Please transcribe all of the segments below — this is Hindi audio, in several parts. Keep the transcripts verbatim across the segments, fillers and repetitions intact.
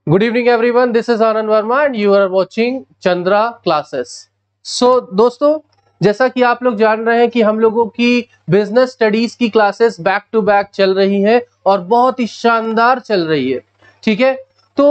Good evening everyone, this is Anand Verma and you are watching Chandra Classes. So दोस्तों, जैसा कि आप लोग जान रहे हैं कि हम लोगों की बिजनेस स्टडीज की क्लासेस बैक टू बैक चल रही हैं और बहुत ही शानदार चल रही है। ठीक है, तो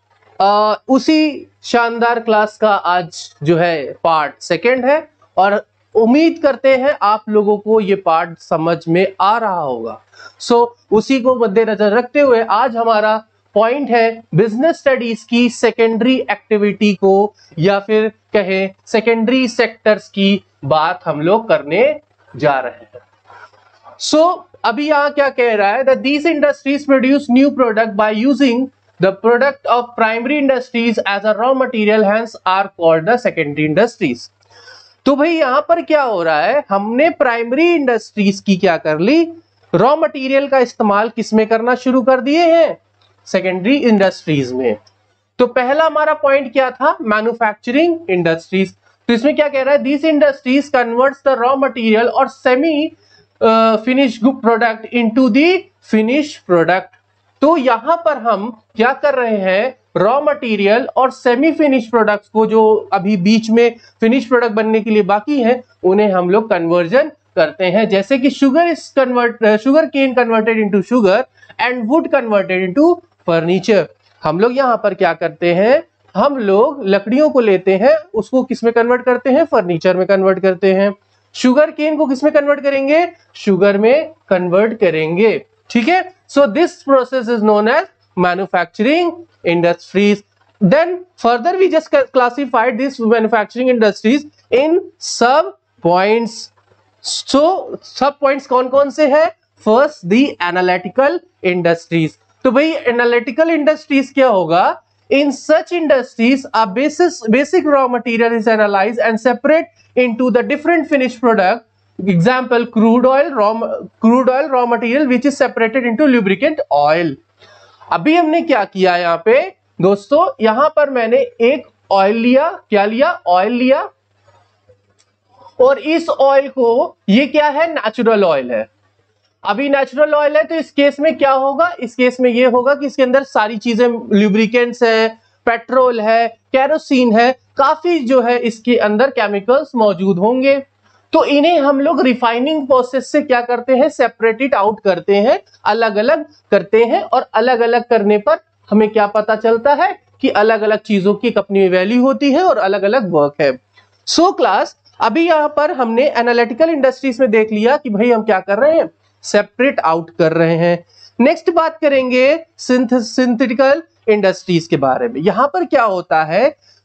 आ, उसी शानदार क्लास का आज जो है पार्ट सेकंड है और उम्मीद करते हैं आप लोगों को ये पार्ट समझ में आ रहा होगा। सो so, उसी को मद्देनजर रखते हुए आज हमारा पॉइंट है बिजनेस स्टडीज की सेकेंडरी एक्टिविटी को या फिर कहें सेकेंडरी सेक्टर्स की बात हम लोग करने जा रहे हैं। सो so, अभी यहां क्या कह रहा है, that these industries produce new product by using the product of primary industries as a raw material, hence are called the secondary industries. तो भाई यहां पर क्या हो रहा है, हमने प्राइमरी इंडस्ट्रीज की क्या कर ली, रॉ मटेरियल का इस्तेमाल किसमें करना शुरू कर दिए हैं, सेकेंडरी इंडस्ट्रीज में। तो पहला हमारा पॉइंट क्या था, मैन्युफैक्चरिंग इंडस्ट्रीज। तो इसमें क्या कह रहा है, this industries converts the raw material और semi finish product into the finish product. तो यहां पर हम क्या कर रहे हैं, रॉ मटेरियल और सेमी फिनिश प्रोडक्ट्स को जो अभी बीच में फिनिश प्रोडक्ट बनने के लिए बाकी हैं उन्हें हम लोग कन्वर्जन करते हैं। जैसे कि sugar is convert sugar cane converted into sugar and wood converted into furniture. हम लोग यहाँ पर क्या करते हैं, हम लोग लकड़ियों को लेते हैं, उसको किस में कन्वर्ट करते हैं, फर्नीचर में कन्वर्ट करते हैं। शुगर केन को किस में कन्वर्ट करेंगे, शुगर में कन्वर्ट करेंगे। ठीक है, so this process is known as manufacturing industries. Then further we just classified this manufacturing industries in sub points. सो सब पॉइंट्स कौन कौन से हैं, फर्स्ट द एनालिटिकल इंडस्ट्रीज। तो भाई एनालिटिकल इंडस्ट्रीज क्या होगा, in such industries a basis basic raw material is analysed and separate into the different finish product. Example crude oil, raw crude oil raw material which is separated into lubricant oil. अभी हमने क्या किया यहाँ पे दोस्तों, यहां पर मैंने एक ऑयल लिया, क्या लिया, ऑयल लिया, और इस ऑयल को, ये क्या है, नेचुरल ऑयल है। अभी नेचुरल ऑयल है तो इस केस में क्या होगा, इस केस में ये होगा कि इसके अंदर सारी चीजें लुब्रिकेंट्स है, पेट्रोल है, केरोसिन है, काफी जो है इसके अंदर केमिकल्स मौजूद होंगे। तो इन्हें हम लोग रिफाइनिंग प्रोसेस से क्या करते हैं, सेपरेटेड आउट करते हैं, अलग अलग करते हैं, और अलग अलग करने पर हमें क्या पता चलता है कि अलग अलग चीजों की एक अपनी वैल्यू होती है और अलग अलग वर्क है। सो so, क्लास अभी यहां पर हमने एनालिटिकल इंडस्ट्रीज में देख लिया कि भाई हम क्या कर रहे हैं, सेपरेट आउट कर रहे हैं। नेक्स्ट बात करेंगे सिंथेटिकल इंडस्ट्रीज के बारे में। यहां पर क्या होता है,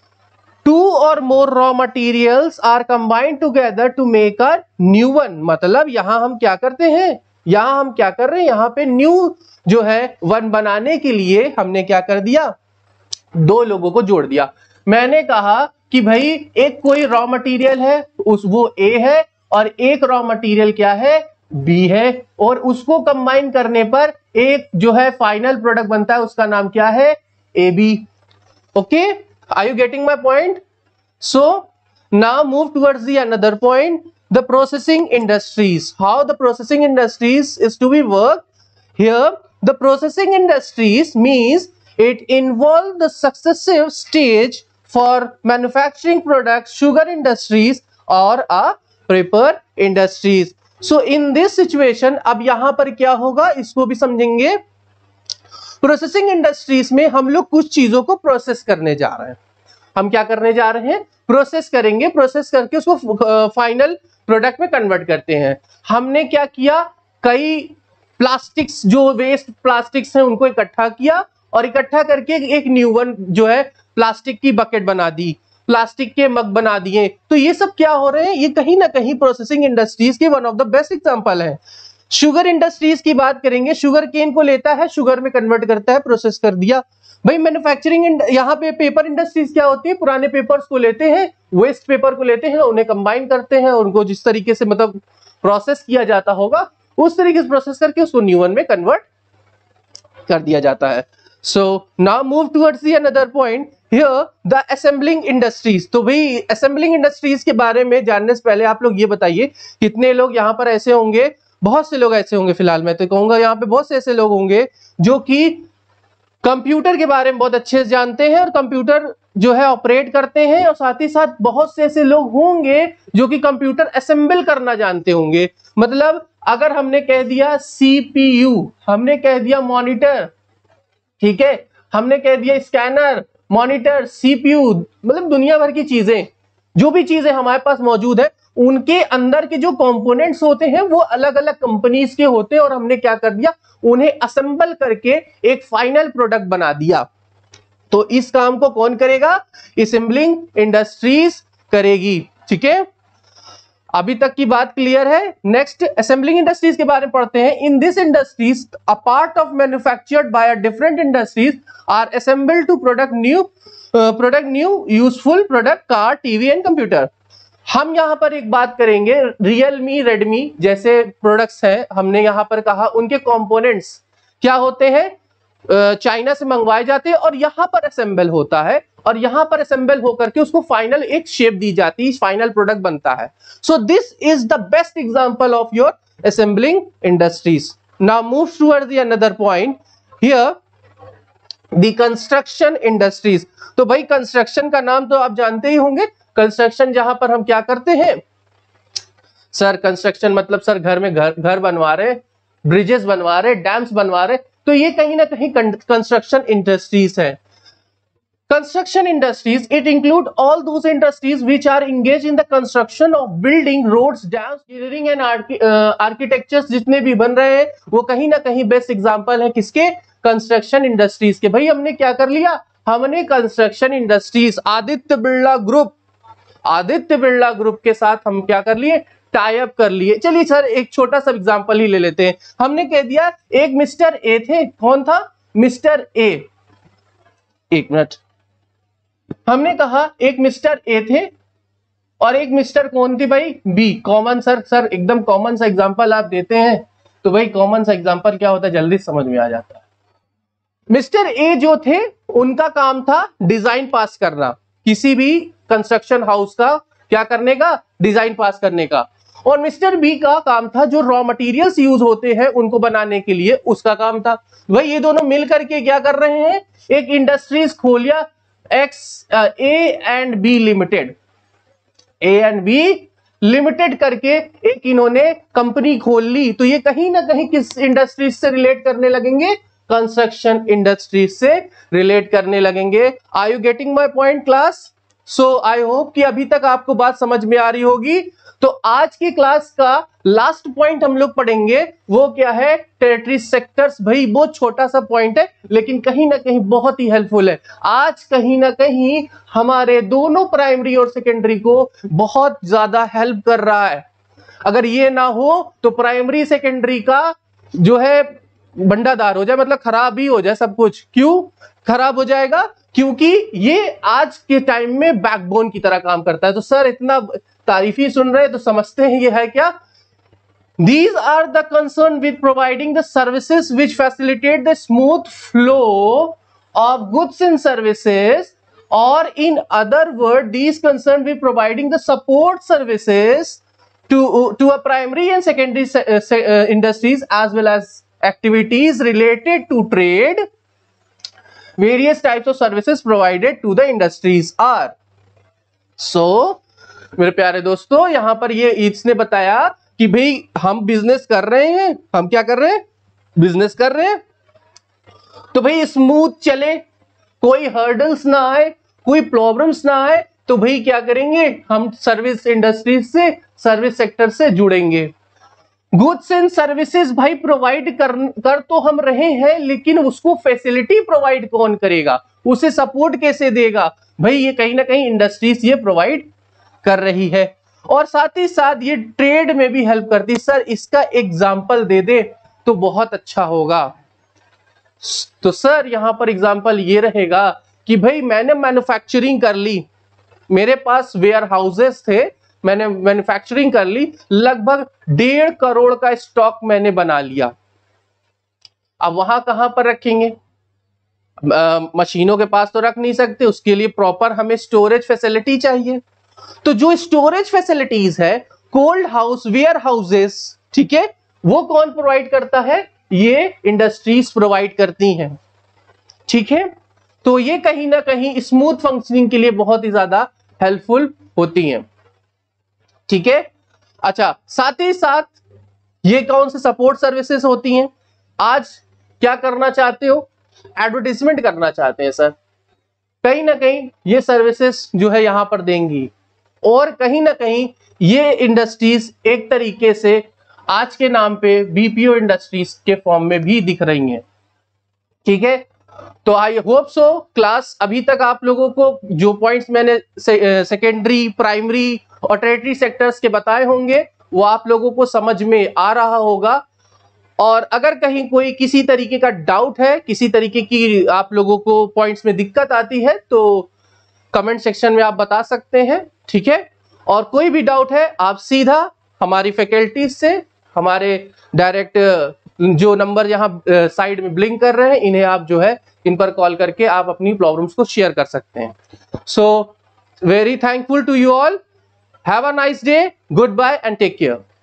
two or more raw materials are combined together to make a new one. मतलब यहां हम क्या करते हैं, यहां हम क्या कर रहे हैं, यहां पे न्यू जो है वन बनाने के लिए हमने क्या कर दिया, दो लोगों को जोड़ दिया। मैंने कहा कि भाई एक कोई रॉ मटेरियल है, उस वो ए है, और एक रॉ मटेरियल क्या है, बी है, और उसको कंबाइन करने पर एक जो है फाइनल प्रोडक्ट बनता है, उसका नाम क्या है, A B. Okay, are you getting my point? So now move towards the another point, the processing industries. How the processing industries is to be work here. The processing industries means it involved the successive stage for manufacturing products, sugar industries or a paper industries. So in this situation अब यहां पर क्या होगा, इसको भी समझेंगे। प्रोसेसिंग इंडस्ट्रीज में हम लोग कुछ चीजों को प्रोसेस करने जा रहे हैं। हम क्या करने जा रहे हैं, प्रोसेस करेंगे, प्रोसेस करके उसको फाइनल प्रोडक्ट में कन्वर्ट करते हैं। हमने क्या किया, कई प्लास्टिक्स, जो वेस्ट प्लास्टिक्स हैं उनको इकट्ठा किया और इकट्ठा करके एक न्यू वन जो है प्लास्टिक की बकेट बना दी, प्लास्टिक के मग बना दिए। तो ये सब क्या हो रहे हैं, ये कहीं ना कहीं प्रोसेसिंग इंडस्ट्रीज के one of the best example है। शुगर इंडस्ट्रीज की बात करेंगे, शुगर केन को लेता है, शुगर में कन्वर्ट करता है, प्रोसेस कर दिया। भाई मैन्युफैक्चरिंग, यहाँ पे पेपर इंडस्ट्रीज क्या होती है, पुराने पेपर्स को लेते हैं, वेस्ट पेपर को लेते हैं, उन्हें कंबाइन करते हैं, उनको जिस तरीके से मतलब प्रोसेस किया जाता होगा उस तरीके से प्रोसेस करके उसको न्यू वन में कन्वर्ट कर दिया जाता है। So now move towards the another point here, the assembling industries। तो भाई assembling industries के बारे में जानने से पहले आप लोग ये बताइए, कितने लोग यहाँ पर ऐसे होंगे, बहुत से लोग ऐसे होंगे, फिलहाल मैं तो कहूंगा यहाँ पे बहुत से ऐसे लोग होंगे जो कि कंप्यूटर के बारे में बहुत अच्छे से जानते हैं और कंप्यूटर जो है ऑपरेट करते हैं, और साथ ही साथ बहुत से ऐसे लोग होंगे जो कि कंप्यूटर असेंबल करना जानते होंगे। मतलब अगर हमने कह दिया सीपीयू, हमने कह दिया मॉनिटर, ठीक है, हमने कह दिया स्कैनर, मॉनिटर, सीपीयू, मतलब दुनिया भर की चीजें, जो भी चीजें हमारे पास मौजूद है उनके अंदर के जो कंपोनेंट्स होते हैं वो अलग अलग कंपनीज के होते हैं, और हमने क्या कर दिया, उन्हें असेंबल करके एक फाइनल प्रोडक्ट बना दिया। तो इस काम को कौन करेगा? असेंबलिंग इंडस्ट्रीज करेगी। ठीक है, अभी तक की बात क्लियर है। नेक्स्ट असेंबलिंग इंडस्ट्रीज के बारे में पढ़ते हैं। In this industries a part of manufactured by different industries are assembled to product new product new useful product, car, TV and computer. हम यहां पर एक बात करेंगे, रियलमी, रेडमी जैसे प्रोडक्ट्स हैं, हमने यहां पर कहा उनके कंपोनेंट्स क्या होते हैं, चाइना से मंगवाए जाते हैं और यहां पर असेंबल होता है, और यहां पर असेंबल होकर के उसको फाइनल एक शेप दी जाती है, फाइनल प्रोडक्ट बनता है। So this is the best example of your assembling industries. Now move towards the another point here, the construction industries. तो भाई कंस्ट्रक्शन का नाम तो आप जानते ही होंगे। कंस्ट्रक्शन जहां पर हम क्या करते हैं सर, कंस्ट्रक्शन मतलब सर घर में घर घर बनवा रहे, ब्रिजेस बनवा रहे, डैम्स बनवा रहे, तो ये कहीं ना कहीं कंस्ट्रक्शन इंडस्ट्रीज है। Construction industries it include all those industries which are engage in the construction of building, roads, dams, engineering and architectures जितने भी बन रहे हैं वो कहीं ना कहीं बेस्ट एग्जांपल है किसके? कंस्ट्रक्शन इंडस्ट्रीज के। भाई हमने क्या कर लिया, हमने construction industries, Aditya Birla group, Aditya Birla group के साथ हम क्या कर लिए, टाई अप कर लिए। चलिए सर एक छोटा सा एग्जांपल ही ले लेते हैं। हमने कह दिया एक मिस्टर ए थे, कौन था? Mister A. एक मिनट, हमने कहा एक मिस्टर ए थे और एक मिस्टर कौन थी भाई? बी। कॉमन सर, सर एकदम कॉमन सा एग्जांपल आप देते हैं तो भाई कॉमन सा एग्जांपल क्या होता है जल्दी समझ में आ जाता है। मिस्टर ए जो थे उनका काम था डिजाइन पास करना, किसी भी कंस्ट्रक्शन हाउस का क्या करने का? डिजाइन पास करने का। और मिस्टर बी का काम था जो रॉ मटेरियल्स यूज होते हैं उनको बनाने के लिए, उसका काम था। भाई ये दोनों मिलकर के क्या कर रहे हैं? एक इंडस्ट्रीज खोलिया, X A and B limited, A and B limited करके एक इन्होंने कंपनी खोल ली। तो ये कहीं ना कहीं किस इंडस्ट्रीज से रिलेट करने लगेंगे? कंस्ट्रक्शन इंडस्ट्रीज से रिलेट करने लगेंगे। Are you getting my point class? So I hope कि अभी तक आपको बात समझ में आ रही होगी। तो आज की क्लास का लास्ट पॉइंट हम लोग पढ़ेंगे, वो क्या है? Territory sectors. भाई बहुत छोटा सा पॉइंट है लेकिन कहीं ना कहीं बहुत ही हेल्पफुल है। आज कहीं ना कहीं हमारे दोनों प्राइमरी और सेकेंडरी को बहुत ज्यादा हेल्प कर रहा है। अगर ये ना हो तो प्राइमरी सेकेंडरी का जो है बंडादार हो जाए, मतलब खराब ही हो जाए सब कुछ। क्यों खराब हो जाएगा? क्योंकि ये आज के टाइम में बैकबोन की तरह काम करता है। तो सर इतना तारीफी सुन रहे हैं तो समझते हैं ये है क्या? These are the concern with providing the services which facilitate the smooth flow of goods and services, or in other words, these concern with providing the support services to to a primary and secondary uh, uh, industries as well as activities related to trade. Various types of services provided to the industries are. So, मेरे प्यारे दोस्तों, यहां पर ये इसने बताया कि भाई हम बिजनेस कर रहे हैं, हम क्या कर रहे हैं? बिजनेस कर रहे हैं। तो भाई स्मूथ चले, कोई हर्डल्स ना आए, कोई प्रॉब्लम्स ना आए, तो भाई क्या करेंगे? हम सर्विस इंडस्ट्री से, सर्विस सेक्टर से जुड़ेंगे। गुड्स एंड सर्विसेज भाई प्रोवाइड कर, कर तो हम रहे हैं, लेकिन उसको फैसिलिटी प्रोवाइड कौन करेगा? उसे सपोर्ट कैसे देगा? भाई ये कहीं ना कहीं इंडस्ट्रीज ये प्रोवाइड कर रही है, और साथ ही साथ ये ट्रेड में भी हेल्प करती है। सर इसका एग्जांपल दे दे तो बहुत अच्छा होगा। तो सर यहां पर एग्जांपल ये रहेगा कि भाई मैंने मैन्युफैक्चरिंग कर ली, मेरे पास वेयर हाउसेस थे, मैंने मैन्युफैक्चरिंग कर ली, लगभग डेढ़ करोड़ का स्टॉक मैंने बना लिया। अब वहां कहां पर रखेंगे? आ, मशीनों के पास तो रख नहीं सकते, उसके लिए प्रॉपर हमें स्टोरेज फैसिलिटी चाहिए। तो जो स्टोरेज फैसिलिटीज है, कोल्ड हाउस, वेयर हाउसेस, ठीक है, वो कौन प्रोवाइड करता है? ये इंडस्ट्रीज प्रोवाइड करती हैं। ठीक है, तो ये कहीं ना कहीं स्मूथ फंक्शनिंग के लिए बहुत ही ज्यादा हेल्पफुल होती हैं। ठीक है, अच्छा, साथ ही साथ ये कौन से सपोर्ट सर्विसेज होती हैं? आज क्या करना चाहते हो? एडवर्टाइजमेंट करना चाहते हैं सर, कहीं ना कहीं ये सर्विसेज जो है यहां पर देंगी, और कहीं ना कहीं ये इंडस्ट्रीज एक तरीके से आज के नाम पे बीपीओ इंडस्ट्रीज के फॉर्म में भी दिख रही हैं। ठीक है, तो आई होप सो क्लास अभी तक आप लोगों को जो पॉइंट्स मैंने से, सेकेंडरी, प्राइमरी और टेरिटरी सेक्टर्स के बताए होंगे वो आप लोगों को समझ में आ रहा होगा। और अगर कहीं कोई किसी तरीके का डाउट है, किसी तरीके की आप लोगों को पॉइंट्स में दिक्कत आती है, तो कमेंट सेक्शन में आप बता सकते हैं। ठीक है, और कोई भी डाउट है आप सीधा हमारी फैकल्टीज से, हमारे डायरेक्ट जो नंबर यहाँ साइड में ब्लिंक कर रहे हैं, इन्हें आप जो है इन पर कॉल करके आप अपनी प्रॉब्लम्स को शेयर कर सकते हैं। So very thankful to you all, have a nice day, goodbye and take care.